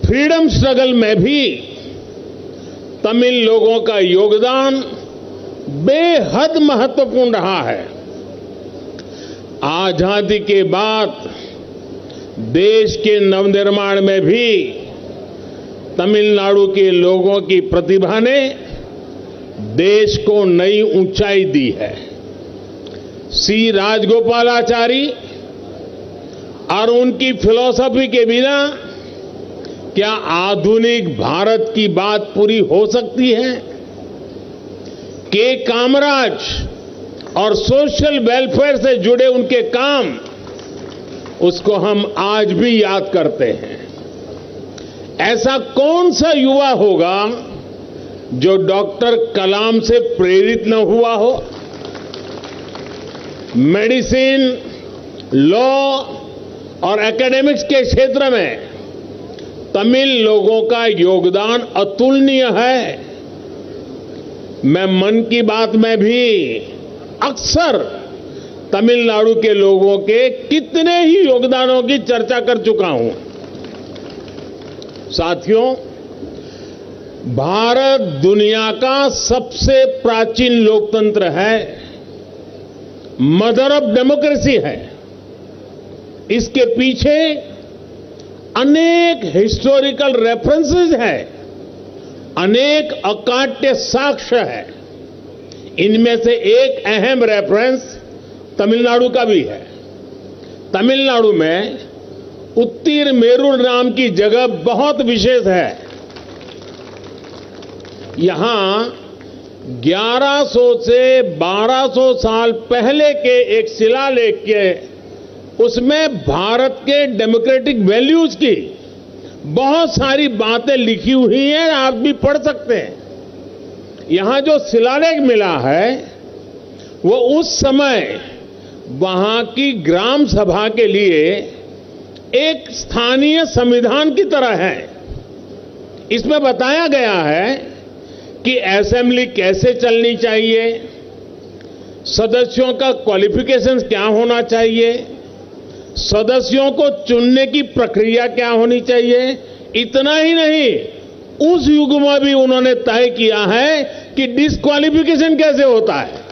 Freedom struggle में भी तमिल लोगों का योगदान बेहद महत्वपूर्ण रहा है। आजादी के बाद देश के नवनिर्माण में भी तमिलनाडु के लोगों की प्रतिभा ने देश को नई ऊंचाई दी है। सी राजगोपालाचारी और उनकी फिलॉसफी के बिना क्या आधुनिक भारत की बात पूरी हो सकती है? के कामराज और सोशल वेलफेयर से जुड़े उनके काम, उसको हम आज भी याद करते हैं। ऐसा कौन सा युवा होगा जो डॉक्टर कलाम से प्रेरित न हुआ हो? मेडिसिन, लॉ और एकेडमिक्स के क्षेत्र में तमिल लोगों का योगदान अतुलनीय है। मैं मन की बात में भी अक्सर तमिलनाडु के लोगों के कितने ही योगदानों की चर्चा कर चुका हूं। साथियों, भारत दुनिया का सबसे प्राचीन लोकतंत्र है, मदर ऑफ डेमोक्रेसी है। इसके पीछे अनेक हिस्टोरिकल रेफरेंसेस हैं, अनेक अकाट्य साक्ष्य है। इनमें से एक अहम रेफरेंस तमिलनाडु का भी है। तमिलनाडु में उत्तिरमेरूर नाम की जगह बहुत विशेष है। यहां 1100 से 1200 साल पहले के एक शिलालेख के उसमें भारत के डेमोक्रेटिक वैल्यूज की बहुत सारी बातें लिखी हुई हैं, आप भी पढ़ सकते हैं। यहां जो शिलालेख मिला है वो उस समय वहां की ग्राम सभा के लिए एक स्थानीय संविधान की तरह है। इसमें बताया गया है कि असेंबली कैसे चलनी चाहिए, सदस्यों का क्वालिफिकेशन क्या होना चाहिए, सदस्यों को चुनने की प्रक्रिया क्या होनी चाहिए। इतना ही नहीं, उस युग में भी उन्होंने तय किया है कि डिस्क्वालिफिकेशन कैसे होता है।